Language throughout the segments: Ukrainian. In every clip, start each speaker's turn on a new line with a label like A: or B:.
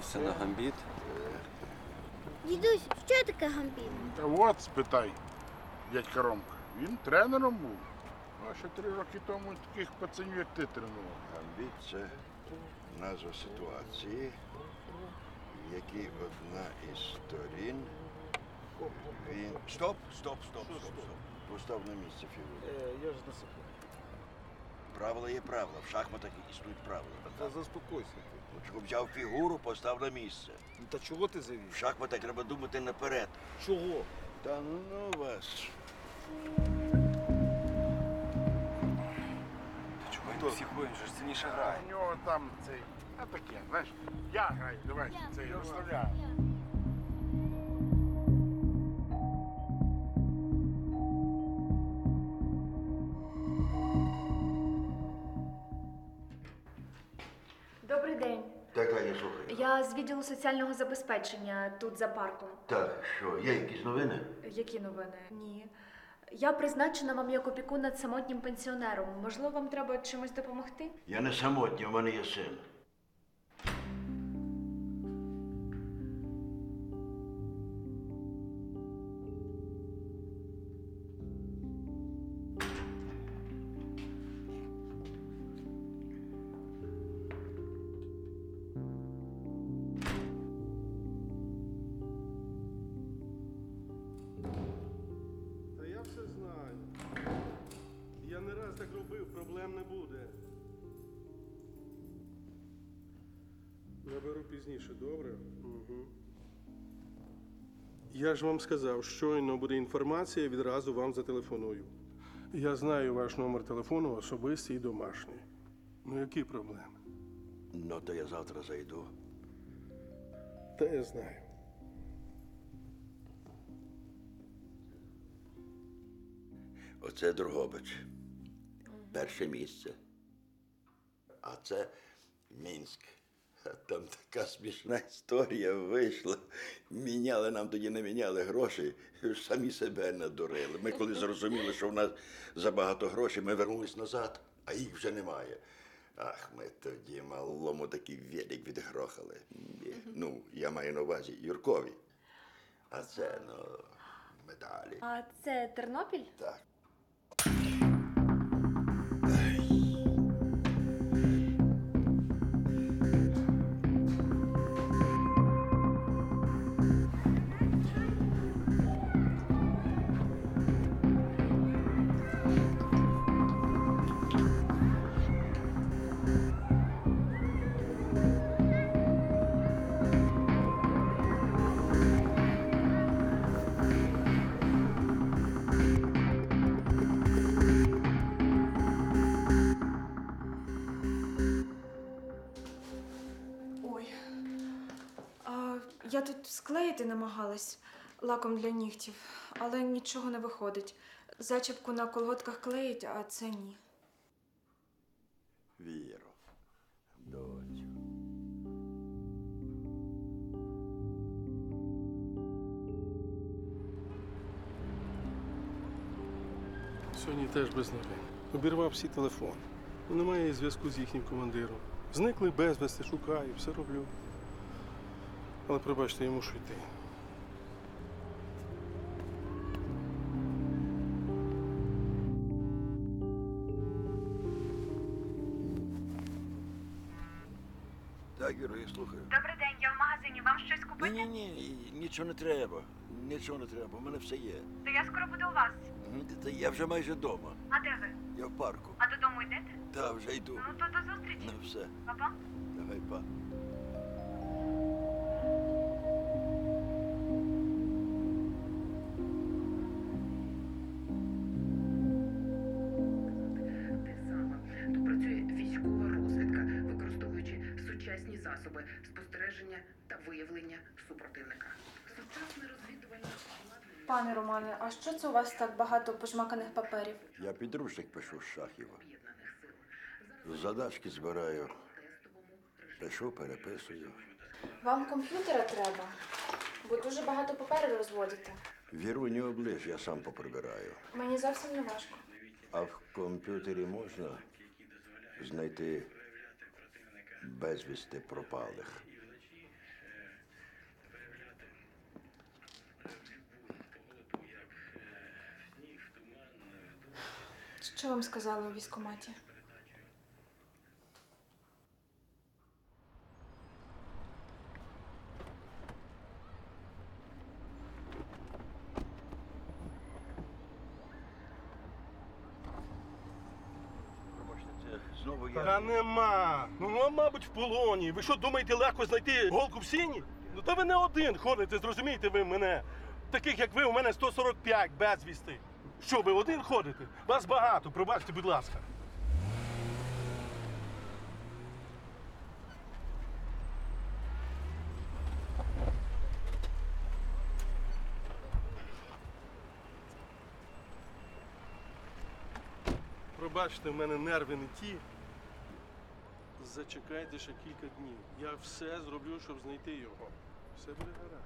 A: Подивишся на гамбіт.
B: Дідусь, що таке гамбіт?
C: Та от спитай, дядька Ромка. Він тренером був. А ще 3 роки тому таких пацанів, як ти тренував.
D: Гамбіт – це назва ситуації, в якій одна із сторін він... Стоп! Постав на місце фігуру.
E: Я ж на секунду.
D: Правила є правила. В шахматах існують правила.
E: Та заспокойся ти.
D: Ну, чого взяв фігуру, постав на місце.
E: Ну та чого ти
D: В
E: завів?
D: шахматах треба думати наперед.
E: Чого?
D: Та ну вас.
A: Та чого він психує, він же ж сильніше грає.
C: У нього там цей, а таке, знаєш, я граю, давай, цей розставляю.
F: Добрий день.
D: Так, я слухаю.
F: Я з відділу соціального забезпечення тут за парком.
D: Так, що, є якісь новини?
F: Які новини? Ні. Я призначена вам як опікун над самотнім пенсіонером. Можливо, вам треба чимось допомогти?
D: Я не самотній, у мене є син.
G: Та я все знаю. Я не раз так робив, проблем не буде. Наберу пізніше, добре? Угу. Я ж вам сказав, щойно буде інформація, відразу вам зателефоную. Я знаю ваш номер телефону, особистий і домашній. Ну, які проблеми?
D: Ну, то я завтра зайду.
G: Та я знаю.
D: Оце Дрогобич. Перше місце. А це Мінськ. А там така смішна історія вийшла. Міняли нам тоді, не міняли гроші, самі себе надурили. Ми коли зрозуміли, що в нас забагато грошей, ми вернулись назад, а їх вже немає. Ах, ми тоді малому такий велик відгрохали. Ну, я маю на увазі Юркові. А це, ну, медалі.
F: А це Тернопіль?
D: Так.
F: Ой. Я тут склеїти намагалась лаком для нігтів, але нічого не виходить. Зачіпку на колготках клеїть, а це ні.
D: Віро, доцю.
G: Сьогодні теж без новин. Обірвав всі телефони. Немає зв'язку з їхнім командиром. Зникли безвісти, шукаю, все роблю. Але пробачте, я мушу йти.
D: Так, Віро, я слухаю.
F: Добрий день, я в магазині. Вам щось купити?
D: Ні, нічого не треба. Нічого не треба, у мене все є.
F: То я скоро буду у вас.
D: Та я вже майже вдома.
F: А де ви?
D: Я в парку.
F: А додому йдете?
D: Та, вже йду.
F: Ну, то до зустрічі.
D: Ну, все.
F: Па-па.
D: Давай, па.
H: Те саме. Тут працює військова розвідка, використовуючи сучасні засоби спостереження та виявлення супротивника. Сучасне розвідувальне обладнання.
F: Пане Романе, а що це у вас так багато пожмаканих паперів?
D: Я підручник пишу з шахів.
H: Об'єднаних сил.
D: Задачки збираю.
H: Тестовому режимі.
D: Пишу, переписую.
F: Вам комп'ютера треба, бо дуже багато паперів розводите.
D: Віру не оближ, я сам поприбираю.
F: Мені зовсім не важко.
D: А в комп'ютері можна знайти безвісти пропалих.
F: Що вам сказали у військкоматі?
D: Пробачте, це знову
G: Та нема. Ну, мабуть, в полоні. Ви що, думаєте, легко знайти голку в сіні? Ну, та ви не один ходите, зрозумієте ви мене. Таких, як ви, у мене 145 безвісти. Що, ви один ходите? Вас багато, пробачте, будь ласка. Пробачте, в мене нерви не ті. Зачекайте ще кілька днів. Я все зроблю, щоб знайти його. Все буде гаразд.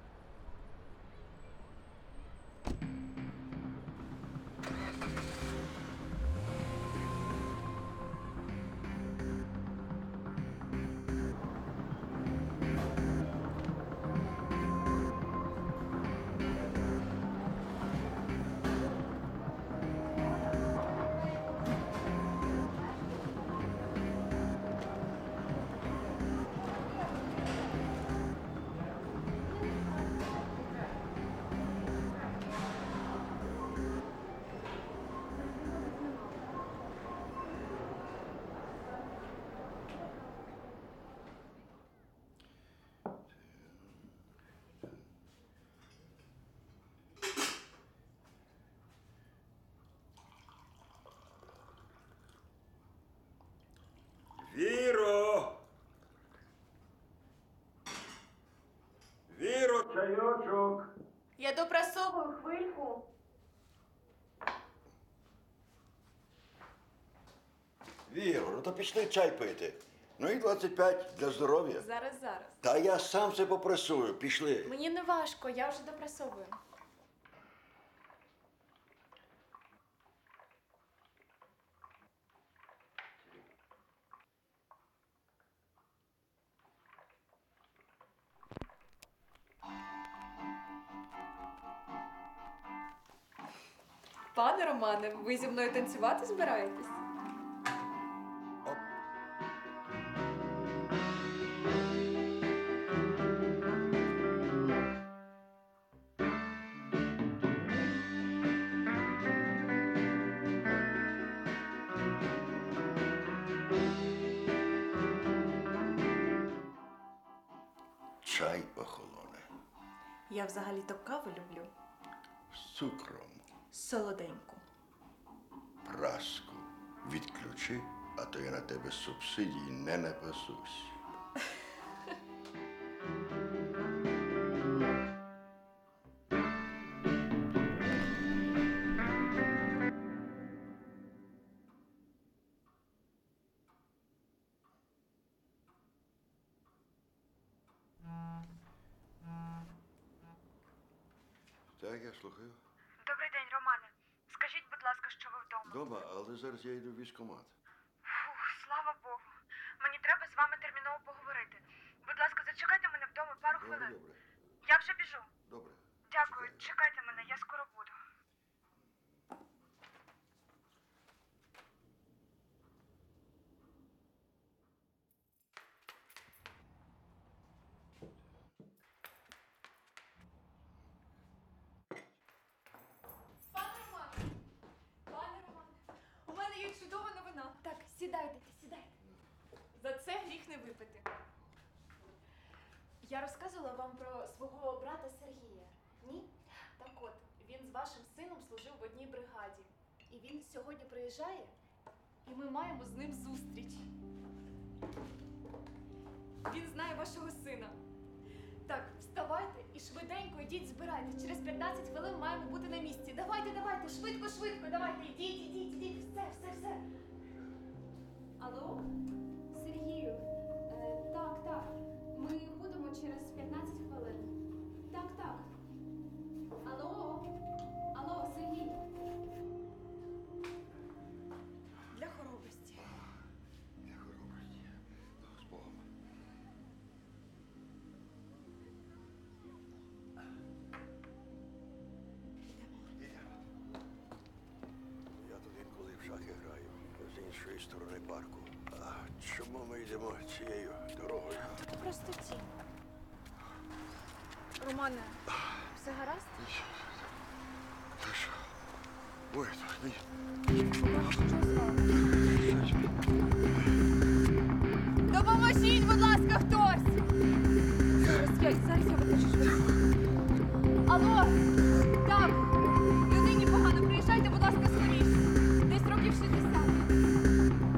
D: Віро! Віро, чайочок!
F: Я допрасовую хвильку.
D: Віро, ну то пішли чай пити. Ну і 25 для здоров'я.
F: Зараз.
D: Та я сам це попресую, пішли.
F: Мені не важко, я вже допрасовую. Пане Романе, ви зі мною танцювати збираєтесь?
D: Чай охолоне.
F: Я взагалі-то каву люблю.
D: З цукром.
F: Солоденьку.
D: Праску відключи, а то я на тебе субсидії не напасусь. Так, я слухаю.
B: Добрий день, Романе. Скажіть, будь ласка, що ви вдома?
D: Дома, але зараз я йду в військкомат.
B: Фух, слава Богу. Мені треба з вами терміново поговорити. Будь ласка, зачекайте мене вдома пару
D: Добре,
B: хвилин.
D: добре.
B: Я вже біжу.
D: Добре.
B: Дякую,
D: Чекаю.
B: чекайте мене, я скоро буду.
F: Пане Романе, у мене є чудова новина. Так, сідайте. За це гріх не випити. Я розказувала вам про свого брата Сергія. Ні? Так от, він з вашим сином служив в одній бригаді. І він сьогодні приїжджає, і ми маємо з ним зустріч. Він знає вашого сина. Так, вставайте і швиденько йдіть збирайте. Через 15 хвилин маємо бути на місці. Давайте, швидко, давайте, ідіть. Все. Алло? Сергію, так. Ми будемо через 15 хвилин. Так. Алло, Сергій. Для хоробрості.
D: Для хоробрості. З Богом. Я тут інколи в сторони парку. А чому ми йдемо цією дорогою?
F: Тут просто тінь. Романе, все гаразд?
C: Ти що? Ой, так ні.
F: Допоможіть, будь ласка, хтось! Зараз я викличу швидку. Алло! Так, людині погано, приїжджайте, будь ласка, скоріше. Десь років 60.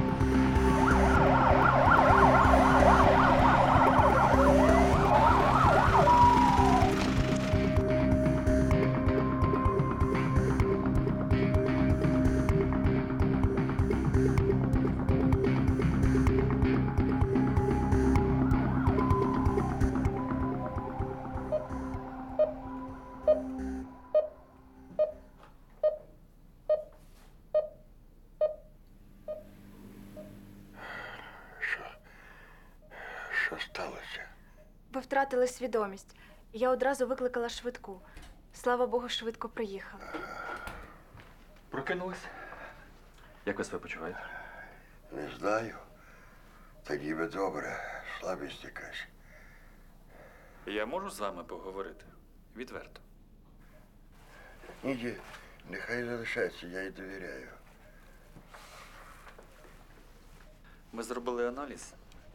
D: Що сталося?
B: Ви втратили свідомість. Я одразу викликала швидку. Слава Богу, швидко приїхала.
A: Прокинулись? Як ви себе почуваєте?
D: Не знаю. Та ніби добре, слабість якась.
A: Я можу з вами поговорити? Відверто.
D: Ні, нехай залишається, я їй довіряю.
A: Ми зробили аналіз.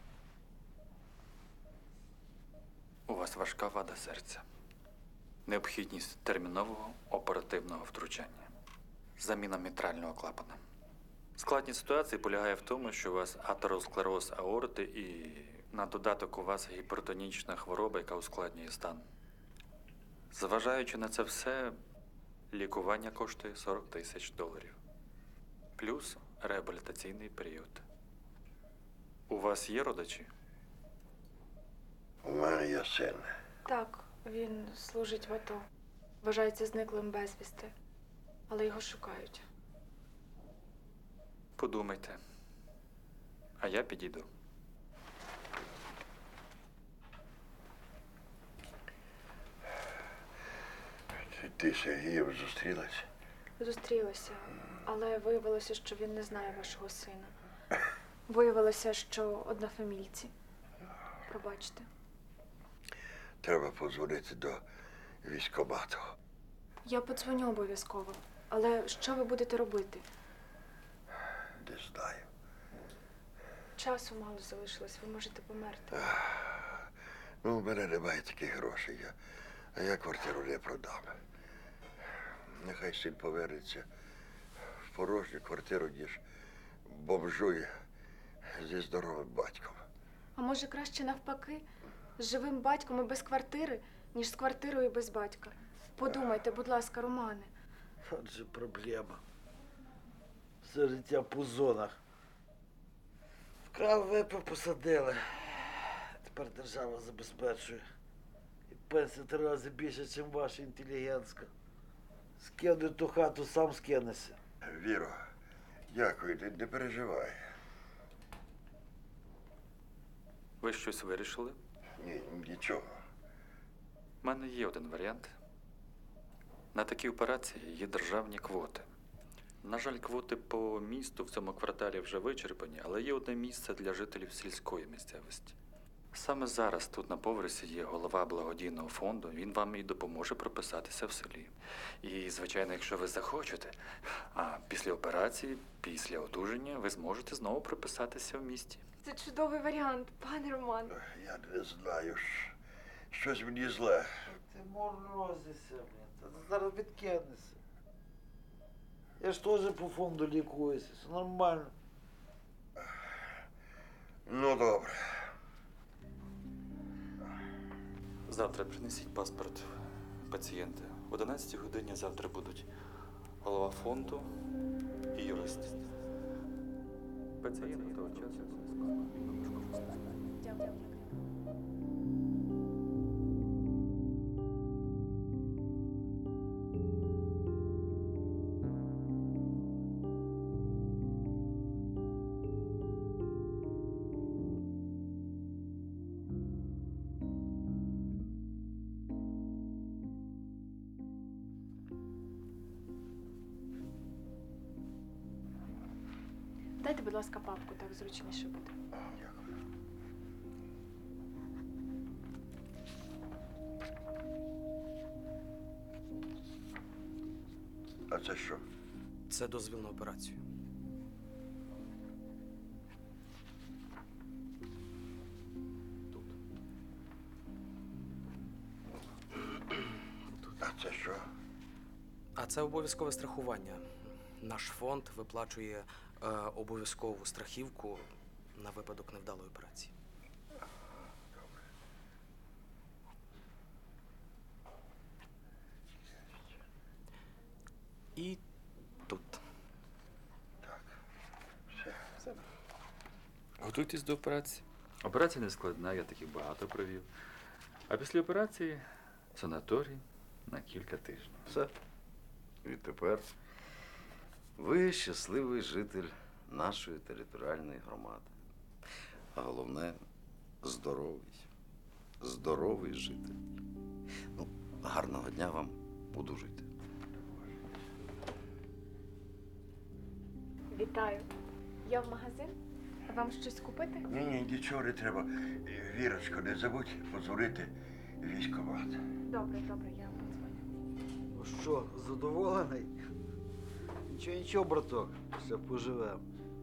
A: У вас важка вада серця. Необхідність термінового оперативного втручання. Заміна мітрального клапана. Складність ситуації полягає в тому, що у вас атеросклероз аорти і на додаток у вас гіпертонічна хвороба, яка ускладнює стан. Зважаючи на це все, лікування коштує $40 000. Плюс реабілітаційний період. У вас є родичі?
D: У мене є син.
B: Так, він служить в АТО. Вважається зниклим безвісти. Але його шукають.
A: Подумайте. А я підійду.
D: Ти з Сергієм зустрілася?
B: Зустрілися, але виявилося, що він не знає вашого сина. Виявилося, що однофамільці. Пробачте.
D: Треба подзвонити до військкомату.
B: Я подзвоню обов'язково. Але що ви будете робити?
D: Не знаю.
B: Часу мало залишилось, ви можете померти.
D: Ну, у мене немає таких грошей. А я квартиру не продам. Нехай син повернеться в порожню квартиру, ніж бомжує зі здоровим батьком.
B: А може краще навпаки? З живим батьком і без квартири, ніж з квартирою і без батька. Подумайте, будь ласка, Романе.
I: От же проблема. Все життя по зонах. Вкрав, випив, посадили. Тепер держава забезпечує. І пенсія 3 рази більше, ніж ваша інтелігентська. Скинуй ту хату, сам скинешся.
D: Віро, дякую, ти не переживай.
A: Ви щось вирішили?
D: Ні, нічого.
A: У мене є один варіант. На такі операції є державні квоти. На жаль, квоти по місту в цьому кварталі вже вичерпані, але є одне місце для жителів сільської місцевості. Саме зараз тут на поверсі є голова благодійного фонду, він вам і допоможе прописатися в селі. І, звичайно, якщо ви захочете, а після операції, після одужання, ви зможете знову прописатися в місті.
B: Це чудовий варіант, пане Роман.
D: Я не знаю. Щось мені зле.
I: Ти морозишся, блін. Та ти зараз відкинешся. Я ж теж по фонду лікуюся, все нормально.
D: Ну, добре.
A: Завтра принесіть паспорт пацієнта. В 11 годині завтра будуть голова фонду і юрист. Пацієнт того часу.
B: Дякую. Дайте, будь ласка, папку, так зручніше буде.
D: Дякую. А це що?
J: Це дозвіл на операцію.
D: А це що?
J: А це обов'язкове страхування. Наш фонд виплачує обов'язкову страхівку на випадок невдалої операції. І тут.
D: Так. Все.
A: Готуйтесь до операції. Операція не складна, я таких багато провів. А після операції санаторій на кілька тижнів.
K: Все. Відтепер ви щасливий житель нашої територіальної громади. А головне здоровий. Здоровий житель. Ну, гарного дня вам. Одужуйте.
B: Вітаю. Я в магазин. Вам щось купити?
D: Ні, нічого не треба. Вірочко, не забудь подзвонити військкомат.
B: Добре, я подзвоню.
I: Ну що, задоволений? Нічого, браток, все поживемо.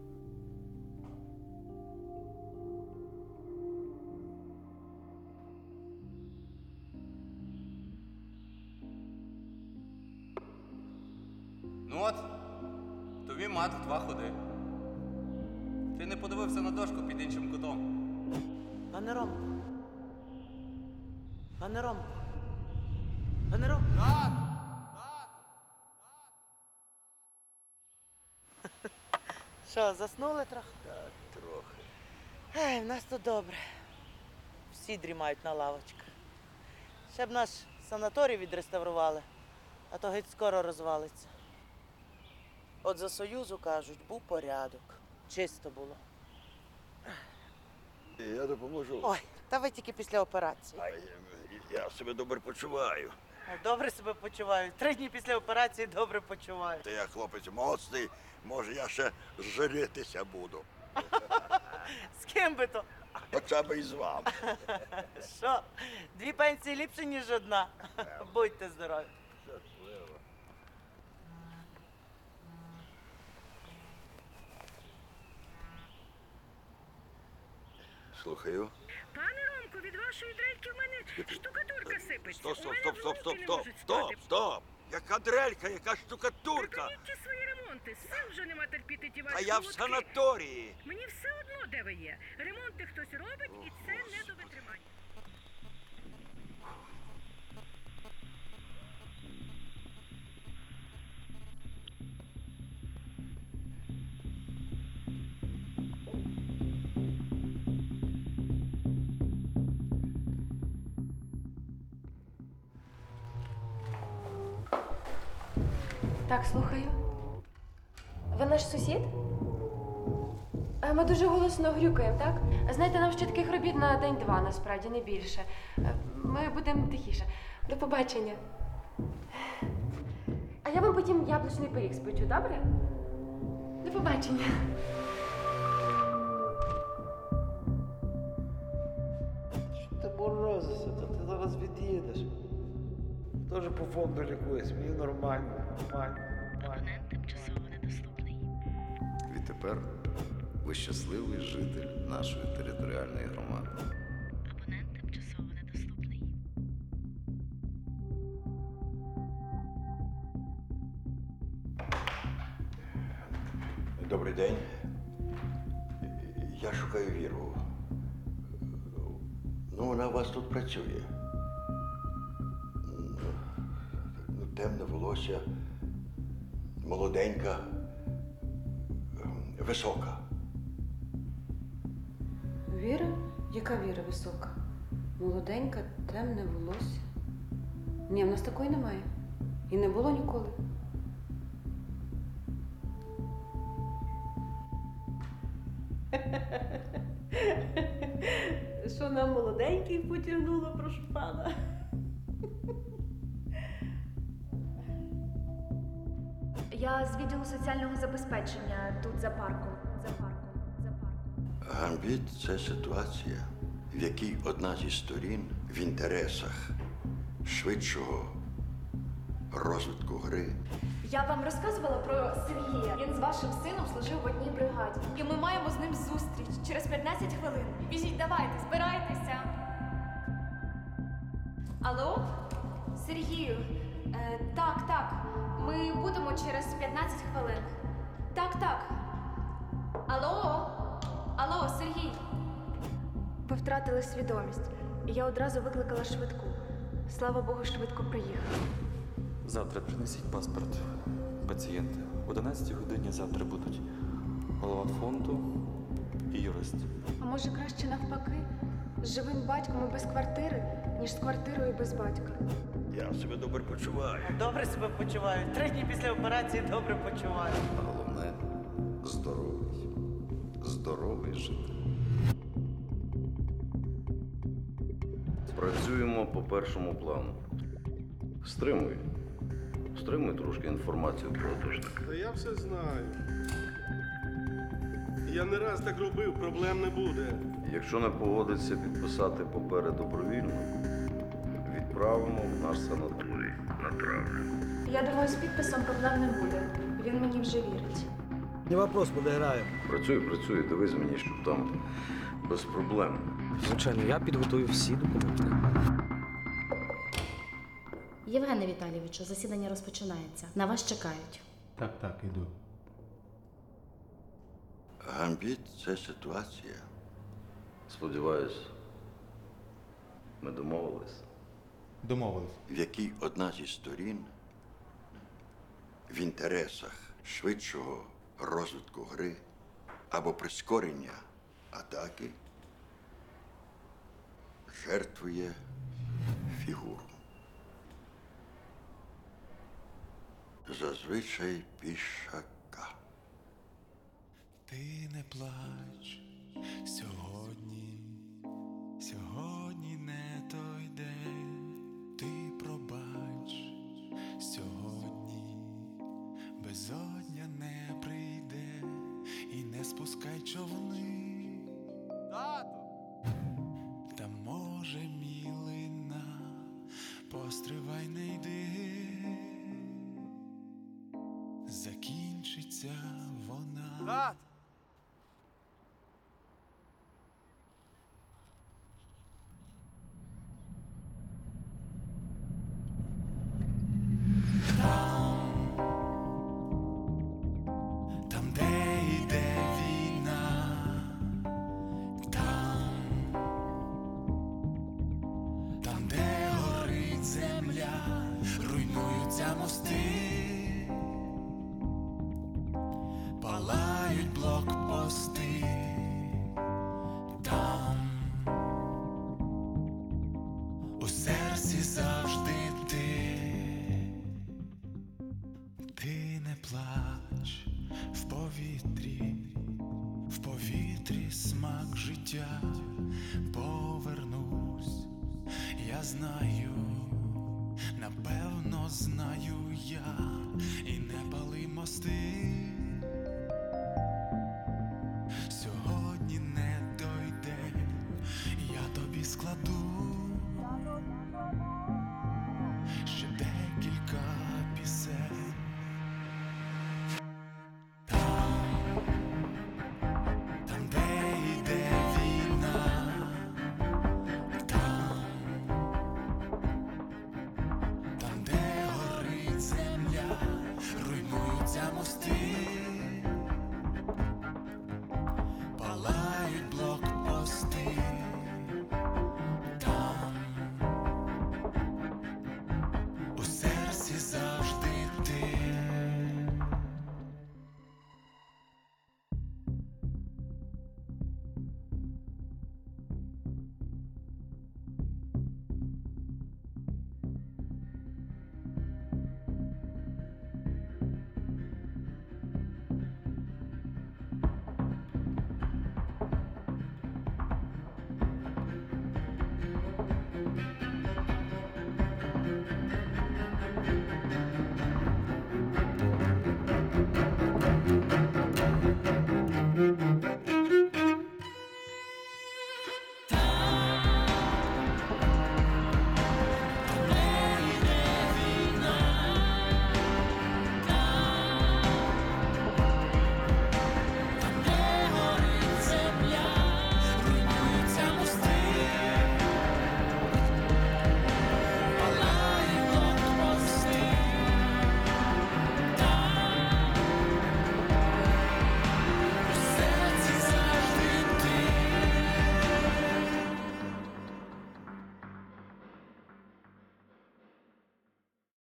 L: Ну от, тобі мат в 2 ходи. Ти не подивився на дошку під іншим кутом.
M: Пане Ромко. Пане Ромко. Пане Ромко. Що, заснули трохи?
I: Так, трохи.
M: Ей, в нас тут добре. Всі дрімають на лавочках. Ще б наш санаторій відреставрували, а то геть скоро розвалиться. От за Союзу, кажуть, був порядок. Чисто було.
D: Я допоможу.
M: Ой, та ви тільки після операції.
D: Я себе добре почуваю.
M: Добре себе почуваю. 3 дні після операції добре почуваю.
D: Та я хлопець моцний, може я ще жиритися буду.
M: З ким би то?
D: Хоча б і з вами.
M: Що? 2 пенсії ліпше, ніж одна. Будьте здорові.
D: Щасливо. Слухаю.
H: Пане Ромко, від вашої дрельки в мене штукатурка сипеться.
D: Стоп! Яка дрелька, яка штукатурка?
H: Припиніть ті свої ремонти, сил вже нема терпіти ті ваші
D: А я в
H: молотки.
D: санаторії.
H: Мені все одно, де ви є. Ремонти хтось робить, і це не до витримання.
B: Так, слухаю. Ви наш сусід? Ми дуже голосно грюкаємо, так? Знаєте, нам ще таких робіт на день-два, насправді, не більше. Ми будемо тихіше. До побачення. А я вам потім яблучний пиріг спечу, добре? До побачення.
I: Ти морозишся, та ти зараз від'їдеш. Теж по фонду лікуюсь, мені нормально.
H: Абонент тимчасово недоступний.
K: Відтепер ви щасливий житель нашої територіальної громади.
H: Абонент тимчасово недоступний.
D: Добрий день. Я шукаю Віру. Ну, вона у вас тут працює. Ну, темне волосся, молоденька, висока.
N: Віра? Яка Віра висока? Молоденька, темне волосся. Ні, в нас такої немає. І не було ніколи. Що нам молоденький потягнуло, прошу пана?
F: Я з відділу соціального забезпечення тут за парком.
D: Гамбіт це ситуація, в якій одна зі сторін в інтересах швидшого розвитку гри
F: Я вам розказувала про Сергія. Він з вашим сином служив в одній бригаді. І ми маємо з ним зустріч через 15 хвилин. Біжіть, давайте, збирайтеся. Алло? Сергію, так. Ми будемо через 15 хвилин. Так. Алло, Сергій. Ви втратили свідомість. І я одразу викликала швидку. Слава Богу, швидко приїхала.
A: Завтра принесіть паспорт пацієнта. В 11 годині завтра будуть голова фонду і юрист.
F: А може краще навпаки? З живим батьком і без квартири, ніж з квартирою і без батька.
D: Я себе добре почуваю.
M: Добре себе почуваю. 3 дні після операції добре почуваю.
K: А головне здоровий. Здоровий житель. Працюємо по першому плану. Стримуй. Стримуй трошки інформацію про атошника.
G: Та я все знаю. Я не раз так робив, проблем не буде.
K: Якщо не погодиться підписати папери добровільно, відправимо в наш санаторій на травлю.
F: Я думаю, з підписом проблем не буде. Він мені вже вірить.
I: Не вопрос, подіграємо.
K: Працюй, дивись мені, щоб там без проблем.
J: Звичайно, я підготую всі документи.
O: Євгене Віталійовичу, засідання розпочинається. На вас чекають.
P: Так, іду.
D: Гамбіт це ситуація,
K: Сподіваюсь, ми домовились.
P: Домовились.
D: в якій одна зі сторін в інтересах швидшого розвитку гри або прискорення атаки жертвує фігуру. Зазвичай пішака.
Q: Ти не плач сьогодні не той день. Ти пробач сьогодні, безодня не прийде і не спускай човни. Та може мілина, постривай, не йди. Закінчиться вона. Там, де йде війна, там, де горить земля, руйнуються мости, палають блокпости. Там у серці завжди ти не плач в повітрі смак життя. Повернусь, я знаю, напевно знаю я, і не пали мости. Сьогодні не той день, я тобі складу ще декілька пісень. Там, де йде війна, там, де горить земля, руйнуються мости.